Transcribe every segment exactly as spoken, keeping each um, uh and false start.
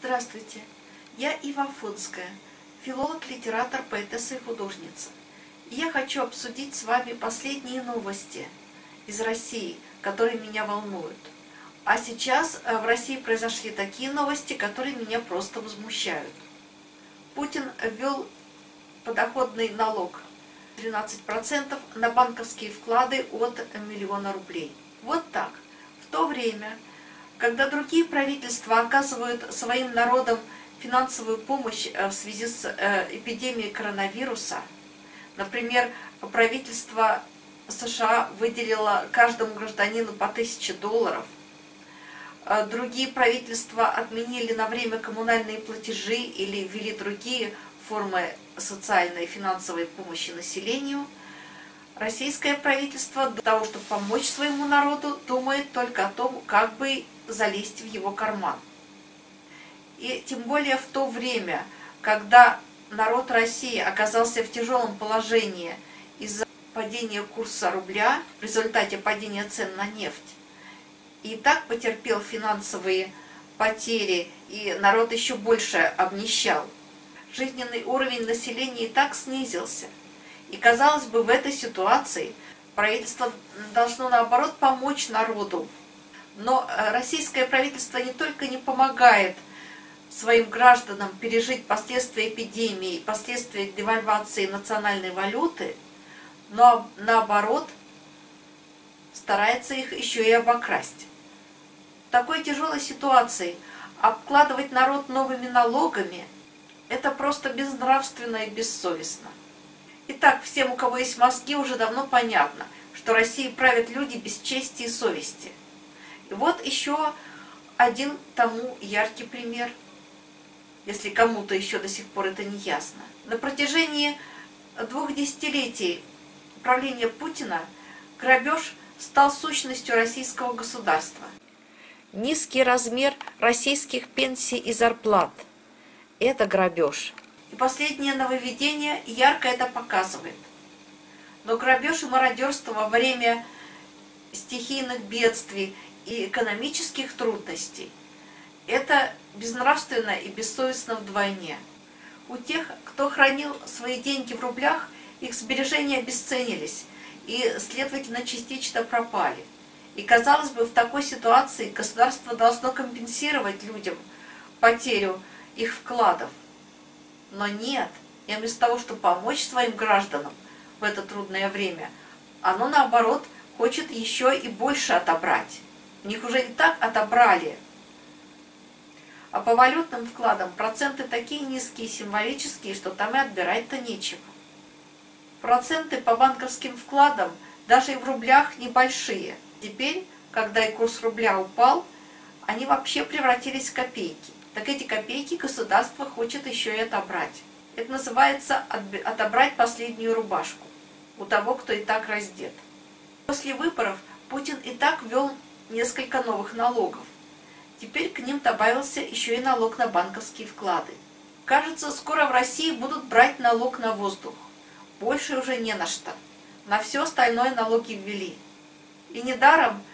Здравствуйте, я Ива Афонская, филолог, литератор, поэтесса и художница. И я хочу обсудить с вами последние новости из России, которые меня волнуют. А сейчас в России произошли такие новости, которые меня просто возмущают. Путин ввел подоходный налог двенадцать процентов на банковские вклады от миллиона рублей. Вот так. В то время, когда другие правительства оказывают своим народам финансовую помощь в связи с эпидемией коронавируса, например, правительство США выделило каждому гражданину по тысяче долларов, другие правительства отменили на время коммунальные платежи или ввели другие формы социальной и финансовой помощи населению, российское правительство для того, чтобы помочь своему народу, думает только о том, как бы залезть в его карман. И тем более в то время, когда народ России оказался в тяжелом положении из-за падения курса рубля в результате падения цен на нефть, и так потерпел финансовые потери, и народ еще больше обнищал. Жизненный уровень населения и так снизился. И, казалось бы, в этой ситуации правительство должно, наоборот, помочь народу. Но российское правительство не только не помогает своим гражданам пережить последствия эпидемии, последствия девальвации национальной валюты, но, наоборот, старается их еще и обокрасть. В такой тяжелой ситуации обкладывать народ новыми налогами – это просто безнравственно и бессовестно. Итак, всем, у кого есть мозги, уже давно понятно, что Россией правят люди без чести и совести. И вот еще один тому яркий пример, если кому-то еще до сих пор это не ясно. На протяжении двух десятилетий правления Путина грабеж стал сущностью российского государства. Низкий размер российских пенсий и зарплат – это грабеж. И последнее нововведение ярко это показывает. Но грабеж и мародерство во время стихийных бедствий и экономических трудностей – это безнравственно и бессовестно вдвойне. У тех, кто хранил свои деньги в рублях, их сбережения обесценились и, следовательно, частично пропали. И, казалось бы, в такой ситуации государство должно компенсировать людям потерю их вкладов. Но нет, и вместо того, чтобы помочь своим гражданам в это трудное время, оно, наоборот, хочет еще и больше отобрать. У них уже и так отобрали. А по валютным вкладам проценты такие низкие и символические, что там и отбирать-то нечего. Проценты по банковским вкладам даже и в рублях небольшие. Теперь, когда и курс рубля упал, они вообще превратились в копейки. Так эти копейки государство хочет еще и отобрать. Это называется отобрать последнюю рубашку у того, кто и так раздет. После выборов Путин и так ввел несколько новых налогов. Теперь к ним добавился еще и налог на банковские вклады. Кажется, скоро в России будут брать налог на воздух. Больше уже не на что. На все остальное налоги ввели. И недаром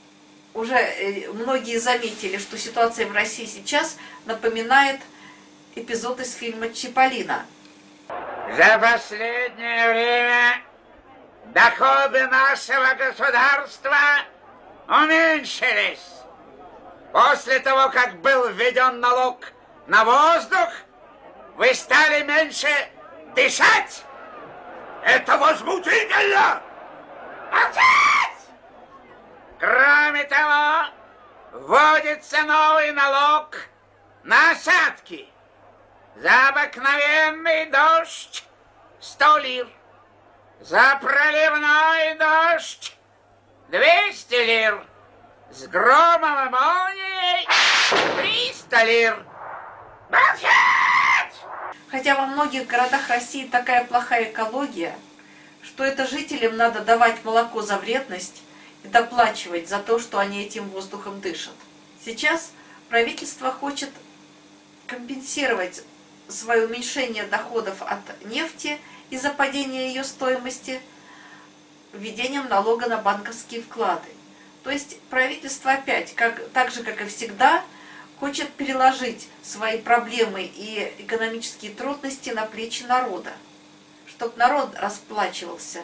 уже многие заметили, что ситуация в России сейчас напоминает эпизод из фильма «Чиполлино». За последнее время доходы нашего государства уменьшились. После того, как был введен налог на воздух, вы стали меньше дышать. Это возмутительно! Молчать! Кроме того, вводится новый налог на осадки. За обыкновенный дождь сто лир. За проливной дождь двести лир. С громом и молнией триста лир. Молчать! Хотя во многих городах России такая плохая экология, что это жителям надо давать молоко за вредность и доплачивать за то, что они этим воздухом дышат. Сейчас правительство хочет компенсировать свое уменьшение доходов от нефти из-за падения ее стоимости введением налога на банковские вклады. То есть правительство опять, как, так же как и всегда, хочет переложить свои проблемы и экономические трудности на плечи народа, чтобы народ расплачивался.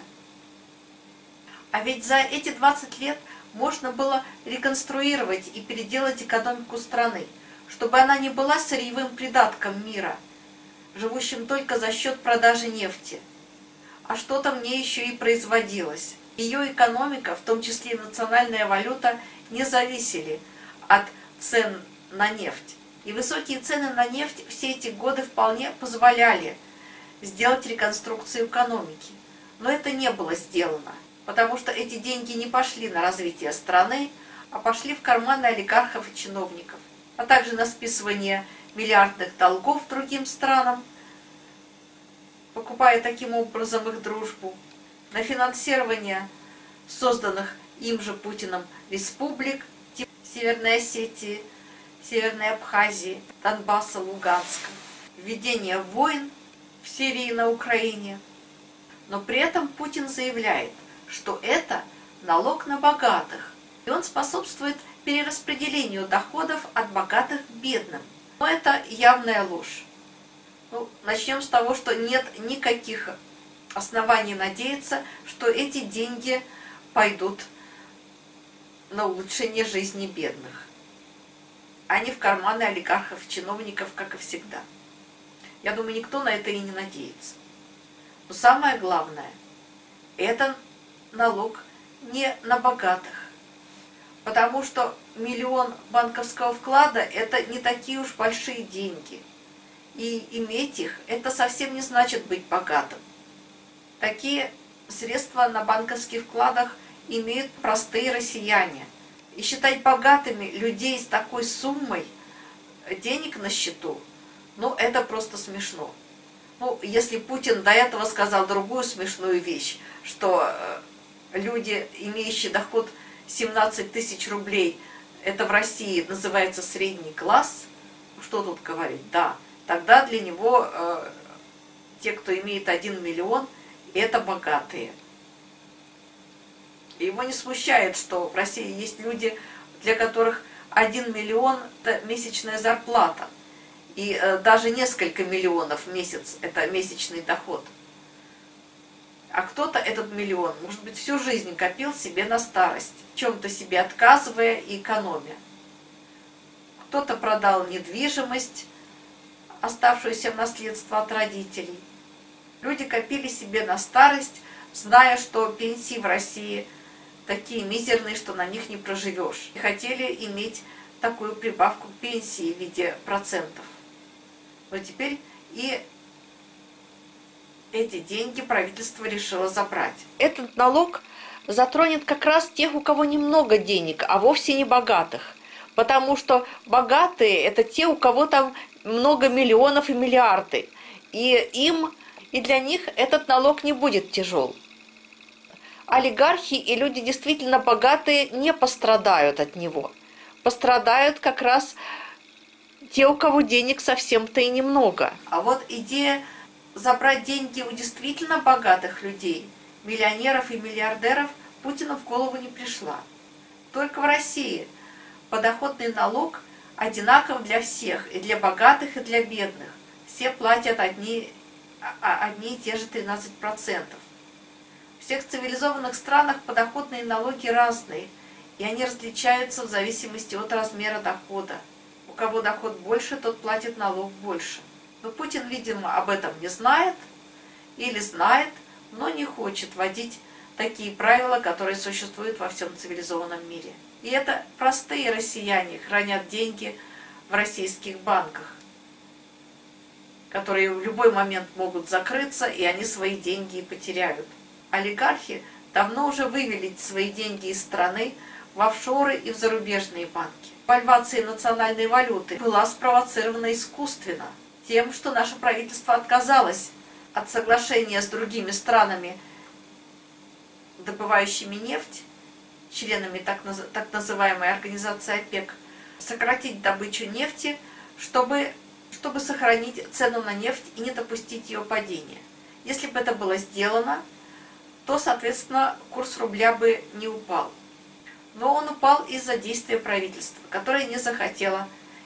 А ведь за эти двадцать лет можно было реконструировать и переделать экономику страны, чтобы она не была сырьевым придатком мира, живущим только за счет продажи нефти. А что-то мне еще и производилось. Ее экономика, в том числе и национальная валюта, не зависели от цен на нефть. И высокие цены на нефть все эти годы вполне позволяли сделать реконструкцию экономики. Но это не было сделано, потому что эти деньги не пошли на развитие страны, а пошли в карманы олигархов и чиновников, а также на списывание миллиардных долгов другим странам, покупая таким образом их дружбу, на финансирование созданных им же Путиным республик типа Северной Осетии, Северной Абхазии, Донбасса, Луганска, введение войн в Сирии и на Украине. Но при этом Путин заявляет, что это налог на богатых, и он способствует перераспределению доходов от богатых к бедным. Но это явная ложь. Ну, начнем с того, что нет никаких оснований надеяться, что эти деньги пойдут на улучшение жизни бедных, а не в карманы олигархов и чиновников, как и всегда. Я думаю, никто на это и не надеется. Но самое главное, это налог не на богатых, потому что миллион банковского вклада – это не такие уж большие деньги. И иметь их – это совсем не значит быть богатым. Такие средства на банковских вкладах имеют простые россияне. И считать богатыми людей с такой суммой денег на счету, ну, это просто смешно. Ну, если Путин до этого сказал другую смешную вещь, что люди, имеющие доход семнадцать тысяч рублей, это в России называется средний класс, что тут говорить, да, тогда для него э, те, кто имеет один миллион, это богатые. И его не смущает, что в России есть люди, для которых один миллион – это месячная зарплата. И э, даже несколько миллионов в месяц – это месячный доход. А кто-то этот миллион, может быть, всю жизнь копил себе на старость, в чем-то себе отказывая и экономя. Кто-то продал недвижимость, оставшуюся в наследство от родителей. Люди копили себе на старость, зная, что пенсии в России такие мизерные, что на них не проживешь. И хотели иметь такую прибавку к пенсии в виде процентов. Но теперь и эти деньги правительство решило забрать. Этот налог затронет как раз тех, у кого немного денег, а вовсе не богатых. Потому что богатые – это те, у кого там много миллионов и миллиарды. И им, и для них этот налог не будет тяжел. Олигархи и люди действительно богатые не пострадают от него. Пострадают как раз те, у кого денег совсем-то и немного. А вот идея забрать деньги у действительно богатых людей, миллионеров и миллиардеров, Путину в голову не пришла. Только в России подоходный налог одинаков для всех, и для богатых, и для бедных. Все платят одни, одни и те же тринадцать процентов. В всех цивилизованных странах подоходные налоги разные, и они различаются в зависимости от размера дохода. У кого доход больше, тот платит налог больше. Но Путин, видимо, об этом не знает, или знает, но не хочет вводить такие правила, которые существуют во всем цивилизованном мире. И это простые россияне хранят деньги в российских банках, которые в любой момент могут закрыться, и они свои деньги и потеряют. Олигархи давно уже вывели свои деньги из страны в офшоры и в зарубежные банки. Девальвация национальной валюты была спровоцирована искусственно тем, что наше правительство отказалось от соглашения с другими странами, добывающими нефть, членами так, наз... так называемой организации ОПЕК, сократить добычу нефти, чтобы, чтобы сохранить цену на нефть и не допустить ее падения. Если бы это было сделано, то, соответственно, курс рубля бы не упал. Но он упал из-за действия правительства, которое не захотело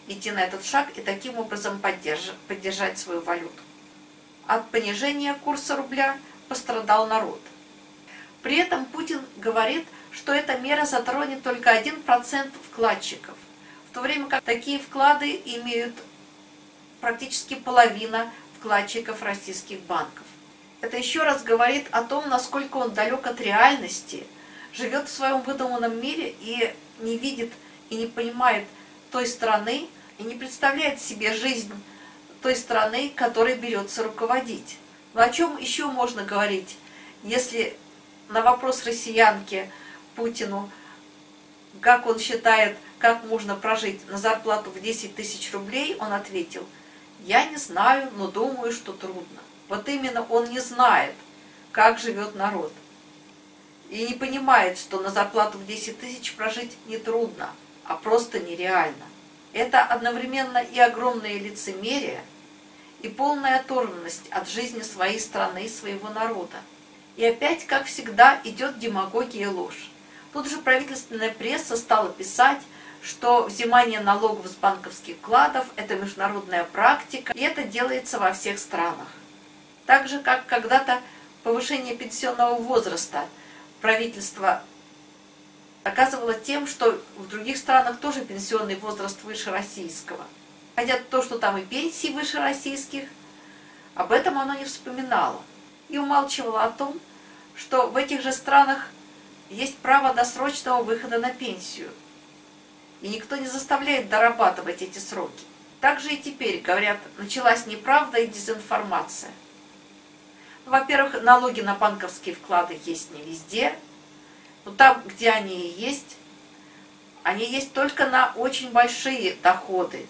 идти на этот шаг и таким образом поддерж... поддержать свою валюту. От понижения курса рубля пострадал народ. При этом Путин говорит, что эта мера затронет только один процент вкладчиков, в то время как такие вклады имеют практически половина вкладчиков российских банков. Это еще раз говорит о том, насколько он далек от реальности, живет в своем выдуманном мире и не видит и не понимает той страны, и не представляет себе жизнь той страны, которой берется руководить. Но о чем еще можно говорить, если на вопрос россиянки Путину, как он считает, как можно прожить на зарплату в десять тысяч рублей, он ответил: «Я не знаю, но думаю, что трудно». Вот именно он не знает, как живет народ. И не понимает, что на зарплату в десять тысяч прожить не трудно, а просто нереально. Это одновременно и огромное лицемерие, и полная оторванность от жизни своей страны и своего народа. И опять, как всегда, идет демагогия и ложь. Тут же правительственная пресса стала писать, что взимание налогов с банковских вкладов – это международная практика, и это делается во всех странах. Так же, как когда-то повышение пенсионного возраста правительство оказывало тем, что в других странах тоже пенсионный возраст выше российского. Хотя то, что там и пенсии выше российских, об этом оно не вспоминало. И умалчивало о том, что в этих же странах есть право досрочного выхода на пенсию. И никто не заставляет дорабатывать эти сроки. Также и теперь, говорят, началась неправда и дезинформация. Во-первых, налоги на банковские вклады есть не везде, но там, где они и есть, они есть только на очень большие доходы,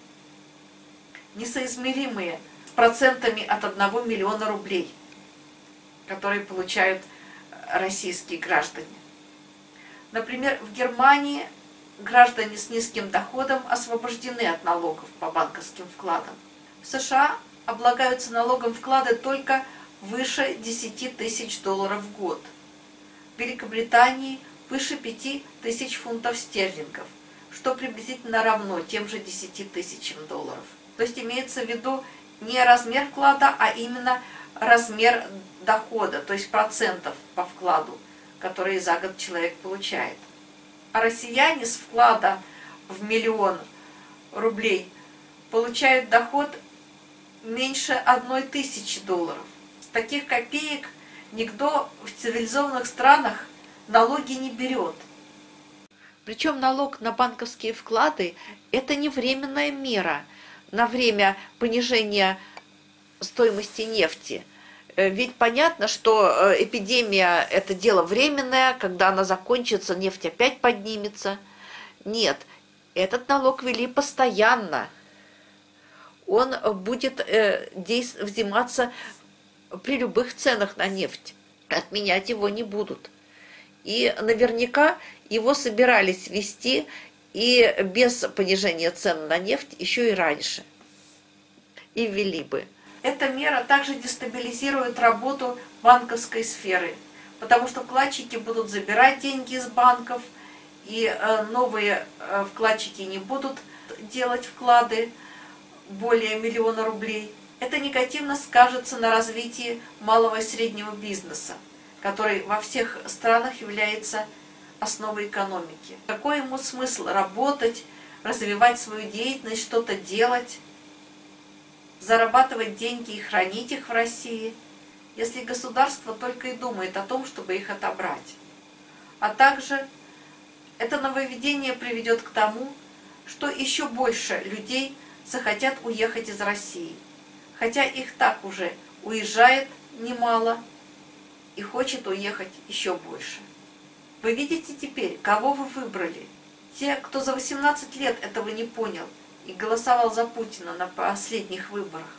несоизмеримые с процентами от одного миллиона рублей, которые получают российские граждане. Например, в Германии граждане с низким доходом освобождены от налогов по банковским вкладам. В США облагаются налогом вклады только выше десяти тысяч долларов в год. В Великобритании выше пяти тысяч фунтов стерлингов, что приблизительно равно тем же десяти тысячам долларов. То есть имеется в виду не размер вклада, а именно размер дохода, то есть процентов по вкладу, которые за год человек получает. А россияне с вклада в миллион рублей получают доход меньше одной тысячи долларов. С таких копеек никто в цивилизованных странах налоги не берет. Причем налог на банковские вклады – это не временная мера на время понижения стоимости нефти. Ведь понятно, что эпидемия – это дело временное, когда она закончится, нефть опять поднимется. Нет, этот налог ввели постоянно. Он будет взиматься при любых ценах на нефть. Отменять его не будут. И наверняка его собирались ввести и без понижения цен на нефть еще и раньше. И ввели бы. Эта мера также дестабилизирует работу банковской сферы, потому что вкладчики будут забирать деньги из банков, и новые вкладчики не будут делать вклады более миллиона рублей. Это негативно скажется на развитии малого и среднего бизнеса, который во всех странах является основой экономики. Какой ему смысл работать, развивать свою деятельность, что-то делать, зарабатывать деньги и хранить их в России, если государство только и думает о том, чтобы их отобрать. А также это нововведение приведет к тому, что еще больше людей захотят уехать из России, хотя их так уже уезжает немало и хочет уехать еще больше. Вы видите теперь, кого вы выбрали? Те, кто за восемнадцать лет этого не понял и голосовал за Путина на последних выборах,